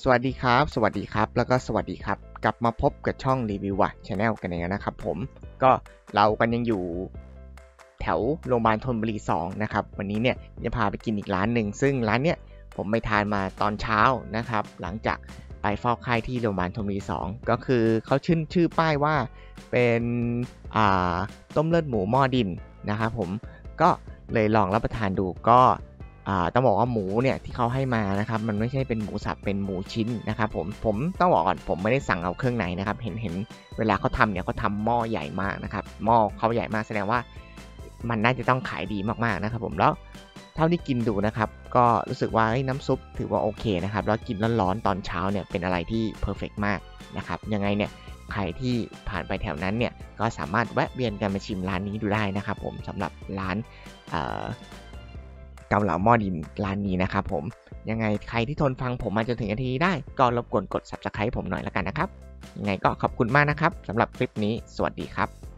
สวัสดีครับสวัสดีครับแล้วก็สวัสดีครับกลับมาพบกับช่องรีวิวชาแนลกันเองนะครับผมก็เรากันยังอยู่แถวโรงพยาบาลธนบุรี2นะครับวันนี้เนี่ยจะพาไปกินอีกร้านหนึ่งซึ่งร้านเนี้ยผมไปทานมาตอนเช้านะครับหลังจากไปเฝ้าไข้ที่โรงพยาบาลธนบุรี2ก็คือเขาชื่อป้ายว่าเป็นต้มเลือดหมูหม้อดินนะครับผมก็เลยลองรับประทานดูก็ต้องบอกว่าหมูเนี่ยที่เขาให้มานะครับมันไม่ใช่เป็นหมูสับเป็นหมูชิ้นนะครับผมต้องบอกก่อนผมไม่ได้สั่งเอาเครื่องในนะครับเห็นเวลาเขาทำเนี่ยเขาทำหม้อใหญ่มากนะครับหม้อเขาใหญ่มากแสดงว่ามันน่าจะต้องขายดีมากๆนะครับผมแล้วเท่าที่กินดูนะครับก็รู้สึกว่าน้ำซุปถือว่าโอเคนะครับแล้วกินร้อนๆตอนเช้าเนี่ยเป็นอะไรที่เพอร์เฟกต์มากนะครับยังไงเนี่ยใครที่ผ่านไปแถวนั้นเนี่ยก็สามารถแวะเวียนกันมาชิมร้านนี้ดูได้นะครับผมสำหรับร้านเกาเหลาหม้อดินร้านนี้นะครับผมยังไงใครที่ทนฟังผมมาจนถึงนาทีได้ก็รบกวนกด Subscribe ผมหน่อยละกันนะครับยังไงก็ขอบคุณมากนะครับสำหรับคลิปนี้สวัสดีครับ